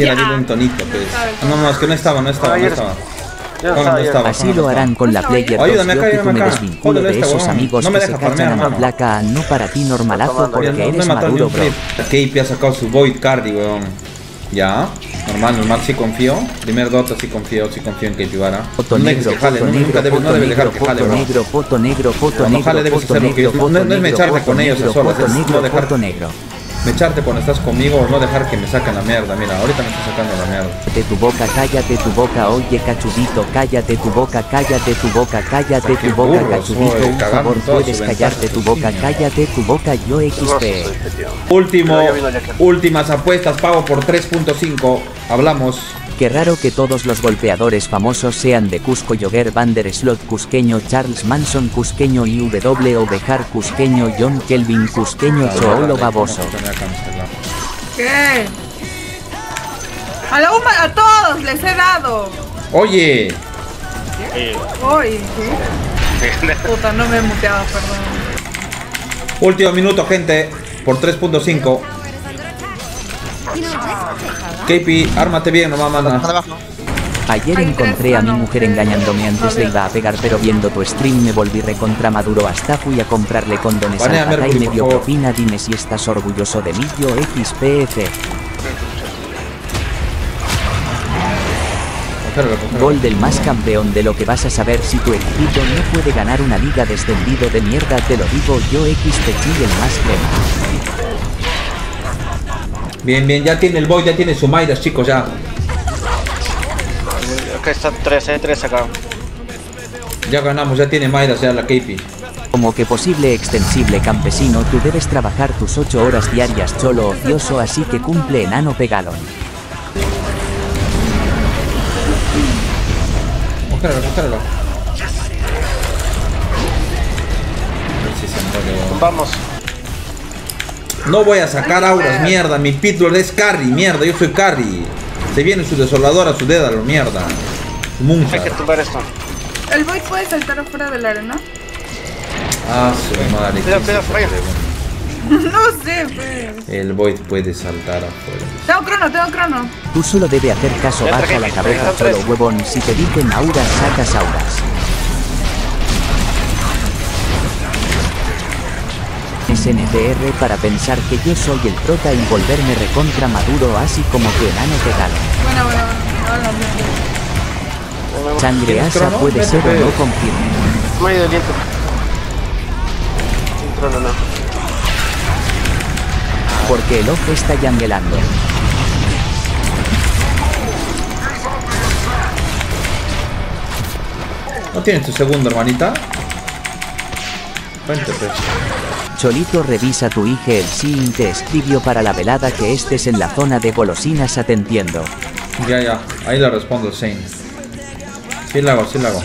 Diera bien un tonito, pues. No, es que no estaba. Así lo harán con la Player 2. Ayúdame acá, Yo que tú me desvinculo de esos amigos que se cachan a la placa. No para ti normalazo porque eres maduro, bro. KP ha sacado su Void Cardi, weón. Ya, normal, sí confío. Primer Dota sí confío en KP Vara. Foto negro, foto negro, foto negro, foto negro, foto negro, foto negro, foto negro, no es mecharte con ellos a solas, es no dejar mecharte cuando estás conmigo o no dejar que me saquen la mierda. Mira, ahorita me estoy sacando la mierda. Cállate tu boca, cállate tu boca, oye cachudito, cállate tu boca, cállate tu boca, cállate tu boca, cachudito, un favor, puedes callarte tu boca, cállate tu boca, yo XP. Últimas apuestas, pago por 3.5, hablamos. Qué raro que todos los golpeadores famosos sean de Cusco, Jogger, Vander Slot cusqueño, Charles Manson cusqueño, IW Ovejar cusqueño, John Kelvin cusqueño, Choolo baboso. ¿Qué? A todos les he dado. Oye. Oye, ¿qué? Puta, no me he muteado, perdón. Último minuto, gente, por 3.5. KP, ármate bien, no manda. Ayer encontré a mi mujer engañándome, antes le iba a pegar, pero viendo tu stream me volví recontra maduro, hasta fui a comprarle condones al pata y me dio propina. Dime si estás orgulloso de mí, yo XPF. Gol del más campeón, de lo que vas a saber si tu equipo no puede ganar una liga descendido de mierda, te lo digo yo XPC, el más crema. Bien, ya tiene el Void, ya tiene su Midas, chicos, ya. Acá está 3 acá. Ya ganamos, ya tiene Midas, ya la KP. Como que posible extensible campesino, tú debes trabajar tus 8 horas diarias, cholo ocioso, así que cumple enano pegalón. Cógelo. Vamos. No voy a sacar auras, mierda. Mi Pitbull es carry, mierda. Yo soy carry. Se viene su desoladora, su Dédalo, mierda. Su Muncha. Hay que tumbar esto. ¿El Void puede saltar afuera de la arena? Ah, su madre. Cuidado, No sé, pues. El Void puede saltar afuera. Tengo crono. Tú solo debe hacer caso, baja la cabeza, cholo huevón. Si te dicen auras, sacas auras. SNTR para pensar que yo soy el prota y volverme recontra maduro, así como que enano regalo. Bueno. Sangre asa puede ser o no, confirme. Muy doliente. No. Porque el ojo está yanguelando. ¿No tienes tu segundo, hermanita? Cuéntate. Cholito, revisa tu IG, el SIM te escribió para la velada que estés en la zona de golosinas, te entiendo. Ya, ahí le respondo, Shane. Sí la hago.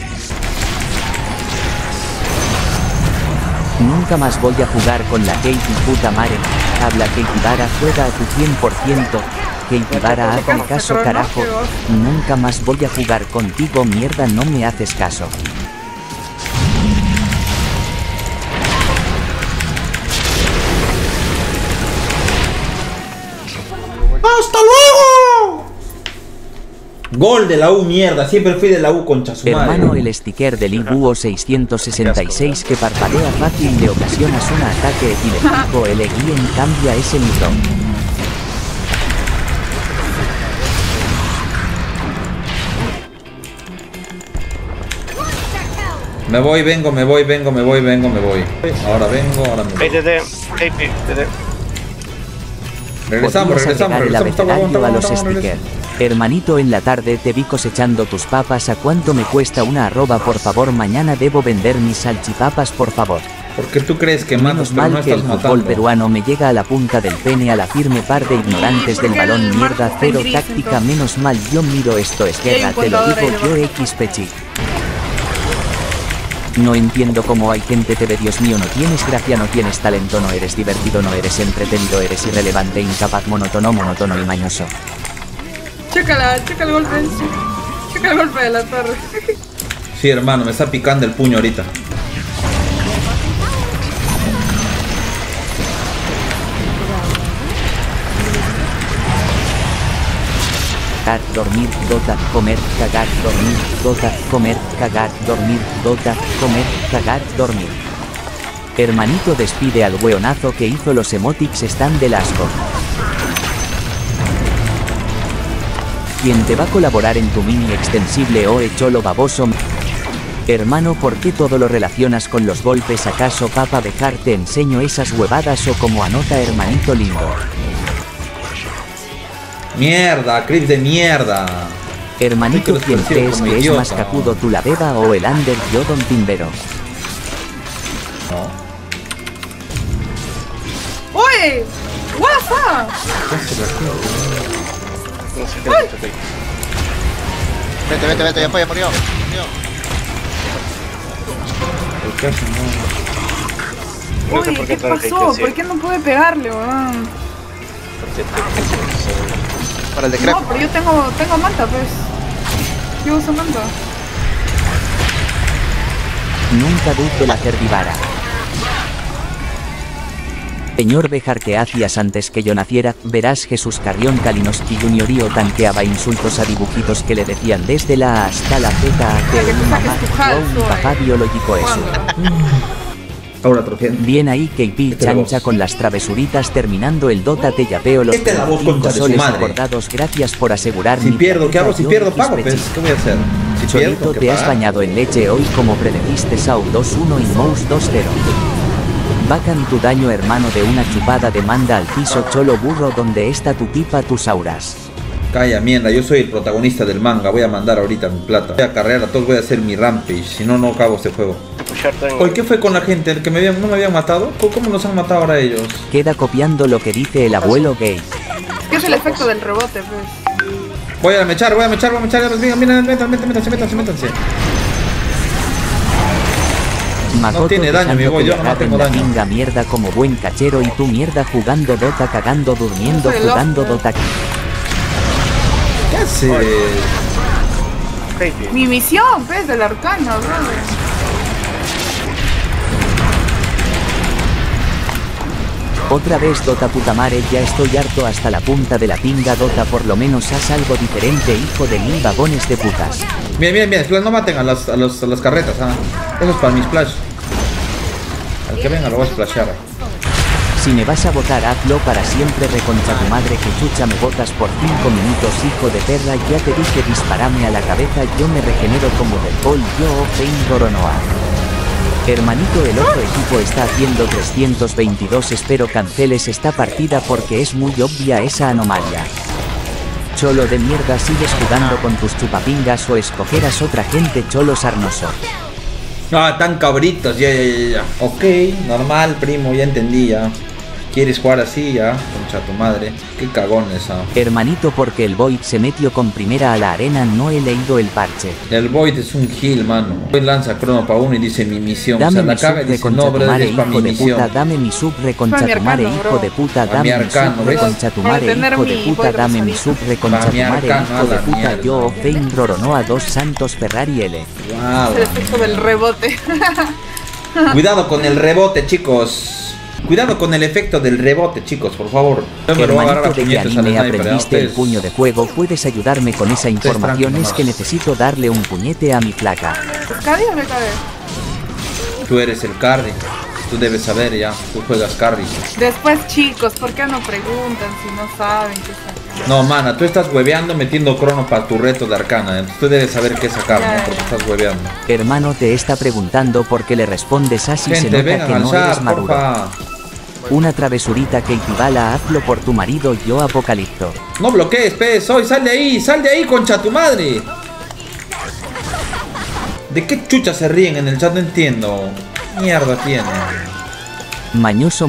Nunca más voy a jugar con la Katie, puta madre. Habla Katie Vara, juega a tu 100%. Katie Vara, hazme caso, carajo. Nunca más voy a jugar contigo, mierda, no me haces caso. ¡Hasta luego! Gol de la U, mierda. Siempre fui de la U, concha su madre. Hermano, el sticker del IBUO 666 que parpadea fácil le ocasionas un ataque epiléptico. El Eguen cambia ese libro. Me voy. Ahora vengo, ahora me voy. Regresamos. El abecedario a los stickers. Hermanito, en la tarde te vi cosechando tus papas. ¿A cuánto me cuesta una arroba, por favor? Mañana debo vender mis salchipapas, por favor. Porque tú crees que matas, menos mal no que el estás fútbol matando. peruano me llega a la punta del pene, a la firme par de ignorantes del balón, mierda, cero táctica, menos mal yo miro esto, es guerra, te lo digo yo XPC. No entiendo cómo hay gente te ve, Dios mío, no tienes gracia, no tienes talento, no eres divertido, no eres entretenido, eres irrelevante, incapaz, monótono y mañoso. Checa el golpe. Checa el golpe de la torre. Sí, hermano, me está picando el puño ahorita. cagar, dormir, Dota, comer, cagar, dormir, Dota, comer, cagar, dormir, Dota, comer, cagar, dormir. Hermanito despide al weonazo que hizo los emotics están del asco. ¿Quién te va a colaborar en tu mini extensible cholo baboso? Hermano, ¿por qué todo lo relacionas con los golpes? ¿Acaso papa dejar te enseño esas huevadas o como anota hermanito lindo? Mierda, clip de mierda. Hermanito, ¿quién crees que es más cacudo, tú la beba o el under yo don Timbero? No. ¡Uy! ¡Guasa! Vete, ya murió. Uy, ¿qué pasó? ¿Por qué no pude pegarle, weón? Para el decreto. No, pero yo tengo manta, pues. Yo uso manta. Nunca dude la Cerdivara. Señor Bejar, ¿qué hacías antes que yo naciera? Verás, Jesús Carrión Kalinowski Juniorio tanqueaba insultos a dibujitos que le decían desde la A hasta la Z a que un mamá o un papá biológico eso. Ahora trofiendo. Bien ahí, KP chancha con las travesuritas terminando el Dota, te yapeo los 5 soles acordados, gracias por asegurar. Si pierdo, ¿qué hago? Si pierdo, pago, pues, ¿qué voy a hacer? Si Cholito, te has bañado en leche hoy como predeciste Sau 2-1 y Mouse 2-0. Bacan tu daño, hermano, de una chupada de manda al piso, cholo burro, donde está tu pipa, tus auras. Calla, mierda, yo soy el protagonista del manga, voy a mandar ahorita mi plata. Voy a carrear a todos, voy a hacer mi rampage, si no, no acabo este juego. Oye, ¿qué fue con la gente? ¿El que no me habían matado? ¿Cómo nos han matado ahora ellos? Queda copiando lo que dice el abuelo gay. ¿Qué es el efecto del rebote, pues? Voy a mechar, métanse. Makoto, no tiene daño, mi boy, yo no tengo daño. Pinga mierda como buen cachero y tu mierda jugando Dota, cagando, durmiendo, jugando Dota. ¿Qué haces? Mi misión, pues, del arcano, brother. Otra vez Dota, puta madre, ya estoy harto hasta la punta de la pinga. Dota, por lo menos haz algo diferente, hijo de 1000 vagones de putas. Bien, no maten a las carretas, eso es para mi splash. Al que venga lo voy a splashear. Si me vas a votar, hazlo para siempre, reconcha tu madre, que chucha me votas por 5 minutos, hijo de perra, ya te dije disparame a la cabeza, yo me regenero como del Paul, yo Fein Goronoa. Hermanito, el otro equipo está haciendo 322, espero canceles esta partida porque es muy obvia esa anomalia. Cholo de mierda, sigues jugando con tus chupapingas o escogerás otra gente, cholo sarnoso. Ah, tan cabritos, ya. Ok, normal, primo, ya entendí, ya. ¿Quieres jugar así, ya? Concha tu madre. Qué cagón esa. Hermanito, porque el Void se metió con primera a la arena, no he leído el parche. El Void es un heal, mano. Hoy lanza crono para uno y dice mi misión. Dame, o sea, la caga y dice, no, brother, es para mi misión. Dame mi sub, reconcha tu madre, hijo de puta. Dame mi sub, reconcha tu madre, hijo de puta. Dame mi sub, reconcha tu madre, hijo de puta. Yo, Fein Roronoa 2 Santos Ferrari L. Wow. El efecto del rebote. Cuidado con el rebote, chicos. Cuidado con el efecto del rebote, chicos, por favor. Hermanito, de qué anime aprendiste el puño de fuego, puedes ayudarme con esa información, es que necesito darle un puñete a mi flaca. ¿Carry o me cabe? Tú eres el carry, tú debes saber ya, tú juegas carry. Después, chicos, ¿por qué no preguntan si no saben qué sacar? No, mana, tú estás hueveando metiendo crono para tu reto de arcana, tú debes saber qué sacar, ¿no? Porque estás hueveando. Hermano, te está preguntando por qué le respondes así, se nota que no eres maduro. Porfa. Una travesurita que equivale, hazlo por tu marido, yo Apocalipto. No bloquees, pez, hoy sal de ahí, concha tu madre. ¿De qué chucha se ríen en el chat? No entiendo. Mierda tiene. Mañoso.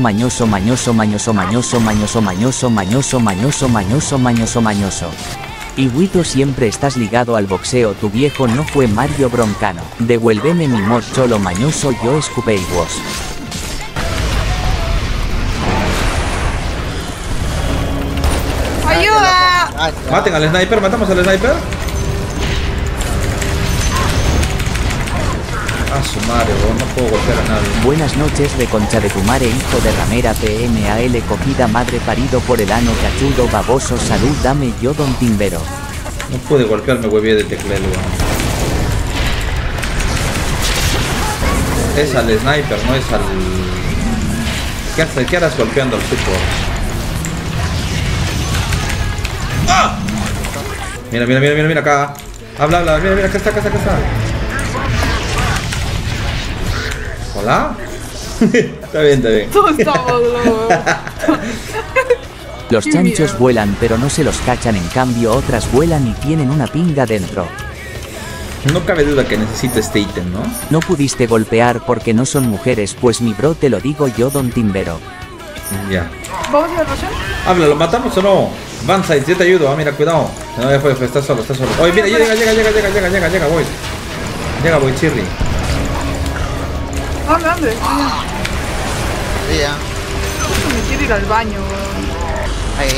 Y Guido, siempre estás ligado al boxeo, tu viejo no fue Mario Broncano. Devuélveme mi mod, cholo mañoso, yo escupéis vos. ¡Ayuda! Maten al sniper, matamos al sniper. A su madre, bro, no puedo golpear a nadie. Buenas noches, reconcha de tu madre, hijo de ramera, PMAL, cogida madre, parido por el ano cachudo baboso, salud, dame yo don Timbero. No pude golpearme, huevé de teclado. Es al sniper, no es al... ¿Qué harás golpeando al support? ¡Ah! Mira acá. Habla, mira, acá está. ¿Hola? Está bien. Todos estamos locos. Los chanchos vuelan pero no se los cachan, en cambio otras vuelan y tienen una pinga dentro. No cabe duda que necesito este ítem, ¿no? No pudiste golpear porque no son mujeres, pues mi bro, te lo digo yo, Don Timbero. Ya. ¿Vamos a ir a Roshan? Habla, ¿lo matamos o no? Banzai, yo te ayudo, mira, cuidado. No, ya fue, está solo. Oye, mira, llega, voy. Voy, Chirri. ¿Dónde? Sí, ya. Me quiero ir al baño, Ay.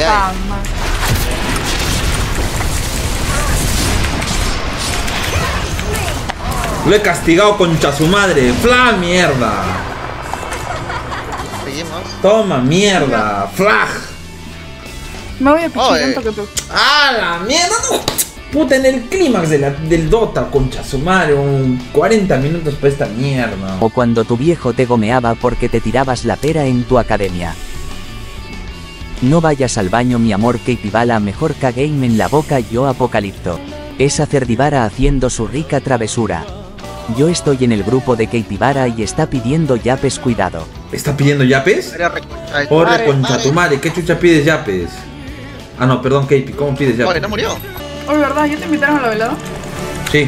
Lo he castigado, concha su madre. ¡Fla, mierda! Seguimos. Toma, mierda. ¡Flag! Me voy a pichar un toque. ¡Ah, la mierda! No. Puta, en el clímax del Dota, concha su madre. 40 minutos para esta mierda. O cuando tu viejo te gomeaba porque te tirabas la pera en tu academia. No vayas al baño, mi amor, Capybara, mejor K-Game en la boca, yo Apocalipto. Es Acerdivara haciendo su rica travesura. Yo estoy en el grupo de Capybara y está pidiendo yapes, cuidado. ¿Está pidiendo yapes? Corre, concha tu madre, ¿qué chucha pides yapes? Ah, no, perdón, Capy, ¿cómo pides yapes? Oye, no murió. Oye, ¿verdad? ¿Ya te invitaron a la velada? Sí.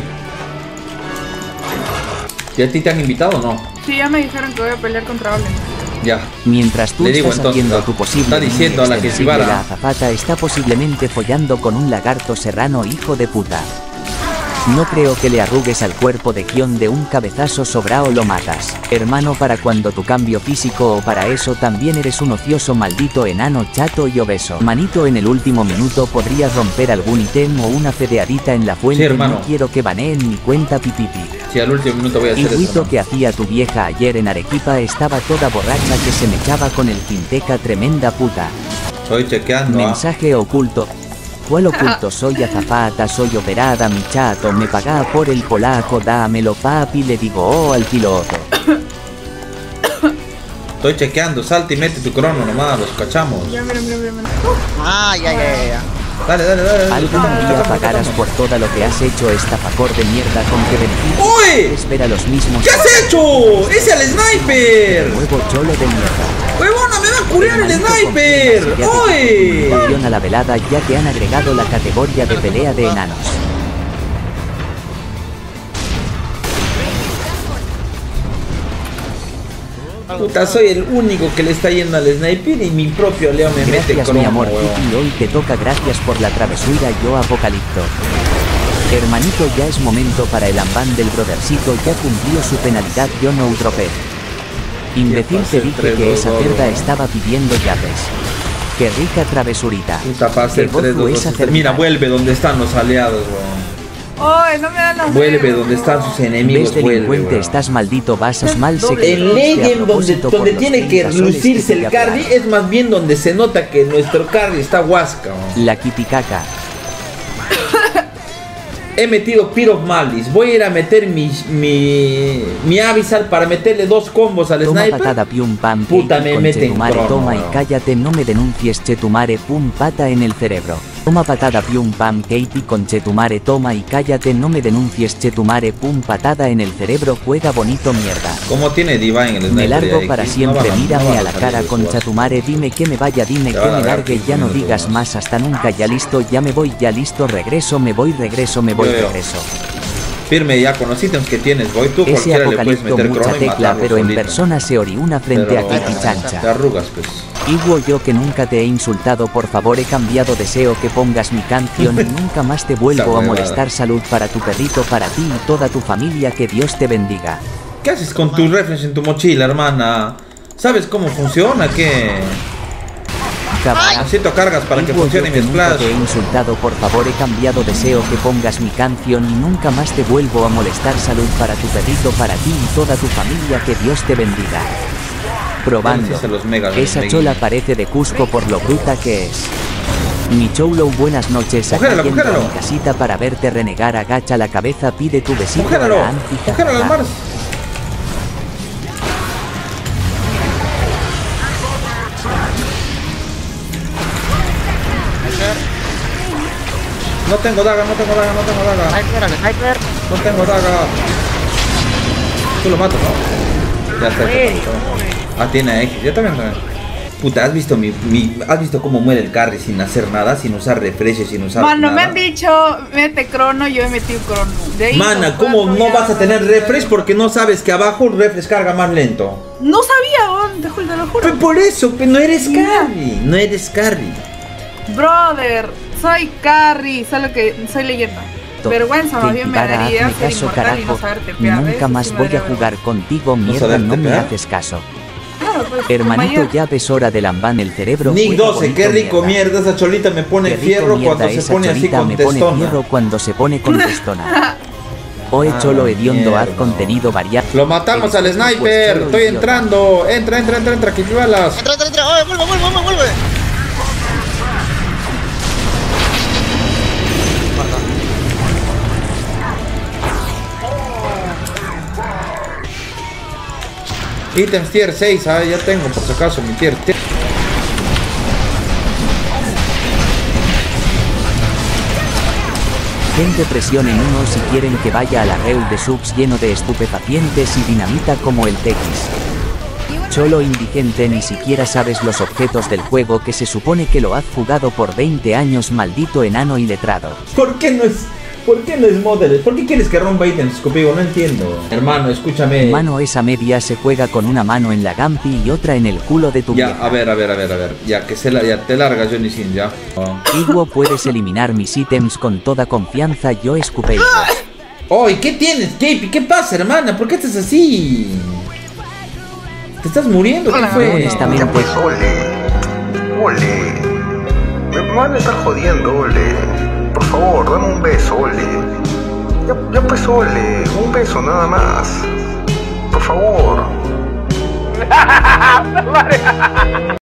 ¿Y a ti te han invitado o no? Sí, ya me dijeron que voy a pelear contra Olen. Ya. Mientras tú estás haciendo tu posible, está diciendo a la que si la azafata está posiblemente follando con un lagarto serrano, hijo de puta. No creo que le arrugues al cuerpo de Kion de un cabezazo sobrao, lo matas. Hermano, para cuando tu cambio físico, o para eso también eres un ocioso maldito enano chato y obeso. Manito, en el último minuto podrías romper algún ítem o una fedeadita en la fuente. Sí, no quiero que baneen mi cuenta, pipipi. Sí, al último minuto voy a hacer eso. El que hacía tu vieja ayer en Arequipa estaba toda borracha que se me echaba con el Finteca, tremenda puta. Estoy chequeando. Mensaje oculto. ¿Cuál oculto? Soy azafata, soy operada, mi chato, me paga por el polaco, dámelo papi, le digo al piloto. Estoy chequeando, salta y mete tu crono nomás, los cachamos. Ya. Dale. Algún día pagarás por todo lo que has hecho, estafador de mierda, con que beneficio. ¡Uy! Espera los mismos. ¿Qué has hecho? ¡Ese al sniper! Nuevo cholo de mierda. ¡Huevona, me va a curar el sniper! ¡Uy! A la velada ya que han agregado la categoría de pelea de enanos. Puta, soy el único que le está yendo al sniper y mi propio Leo me mete cromo, mi amor, y hoy te toca, gracias por la travesura, yo Apocalipto. Hermanito, ya es momento para el ambán del brodercito, ya cumplió su penalidad, yo no utropé. Imbécil, te dije que esa cerda estaba pidiendo llaves. Qué rica travesurita. Puta, pase 3-2-2. Mira, vuelve donde están los aliados, weón. ¡Ay, no me dan las Vuelve donde están sus enemigos, ¿ves, delincuente? Vuelve, estás maldito, vas mal. En Legend, donde tiene que lucirse el carry, es más bien donde se nota que nuestro carry está huasca. La kiticaca. He metido Piro Malice. Voy a ir a meter mi Abyssal para meterle 2 combos al toma sniper. Patada, pium, pam, puta, me meten crono. Toma y cállate, no me denuncies, chetumare, pum, pata en el cerebro. Toma patada, pium, pam, Katie, con chetumare, toma y cállate, no me denuncies, chetumare, pum, patada en el cerebro, juega bonito, mierda. ¿Cómo tiene diva en el sniper? Me largo para siempre, mírame a la cara, con chatumare, dime que me vaya, dime que me largue, ya no digas más, hasta nunca, ya listo, ya me voy, ya listo, regreso, me voy, regreso. Firme ya con los ítems que tienes, voy tú, ese cualquiera le puedes Apocalipto meter mucha crono y tecla, matarlo pero en solito. persona se oriuna frente a Kiki Chancha. Te arrugas, pues. Igual yo que nunca te he insultado, por favor he cambiado, deseo que pongas mi canción y nunca más te vuelvo a molestar. Salud para tu perrito, para ti y toda tu familia, que Dios te bendiga. ¿Qué haces con tus reflex en tu mochila, hermana? ¿Sabes cómo funciona? ¿Qué? Necesito cargas para que funcione mi splash. Te he insultado, por favor he cambiado, deseo que pongas mi canción y nunca más te vuelvo a molestar. Salud para tu perrito, para ti y toda tu familia, que Dios te bendiga. Probando. Esa chola parece de Cusco por lo bruta que es. Mi Choulo, buenas noches. Cogéralo, Acá yendo a cogéralo. mi casita para verte renegar, agacha la cabeza, pide tu besito. Cogéralo, a la Anti, cogéralo al jajaja. mar. No tengo daga, no tengo daga, no tengo daga. Sniper, al sniper. No tengo daga. Tú lo matas, ¿no? Ya está. Ah, tiene X. Yo también. Puta, ¿has visto ¿has visto cómo muere el carry sin hacer nada? Sin usar refresh, sin usar Mano, nada. me han dicho, mete crono, yo he metido crono. De ahí Mana, los ¿cómo cuatro no ya vas a tener refresh? Porque no sabes que abajo el refresh carga más lento. No sabía, te lo juro. Pues por eso, que no eres carry. No eres carry. Brother, soy carry, solo que soy leyenda. Vergüenza, más bien me daría hazme ser caso, inmortal y no carajo. saber tepear. Nunca más voy a jugar contigo, mierda, saber no me tepear. haces caso. Claro, pues, Hermanito, mayor. ya ves hora de lamban el cerebro. Nick juega 12, qué bonito, rico mierda. Esa cholita me pone Qué rico fierro mierda, cuando se esa pone así cholita me pone contestona. fierro cuando se pone contestona. Oe Ah, cholo hediondo, haz mierda. contenido variado. Lo matamos al sniper. Estoy entrando. Entra, que balas. Entra. ¡Oye, vuelve! Ítems tier 6, ya tengo por si acaso mi tier. Gente presionen uno si quieren que vaya a la reul de subs lleno de estupefacientes y dinamita como el Tequis. Cholo indigente, ni siquiera sabes los objetos del juego que se supone que lo has jugado por 20 años, maldito enano iletrado. ¿Por qué no es model? ¿Por qué quieres que rompa ítems, Scopigo? No entiendo. Hermano, escúchame. Mano, esa media se juega con una mano en la gampi y otra en el culo de tu Ya, vieja. a ver. Ya que ya te largas, Johnny Sin, ya. Iguo, puedes eliminar mis ítems con toda confianza, yo escupé. ¡Oy! ¿Qué tienes, Cape? ¿Qué pasa, hermana? ¿Por qué estás así? ¿Te estás muriendo? ¿Qué fue? Honestamente. Pues, Ole. Me van a estar jodiendo, Ole. Por favor, dame un beso, Ole. Ya pues, Ole. Un beso nada más. Por favor.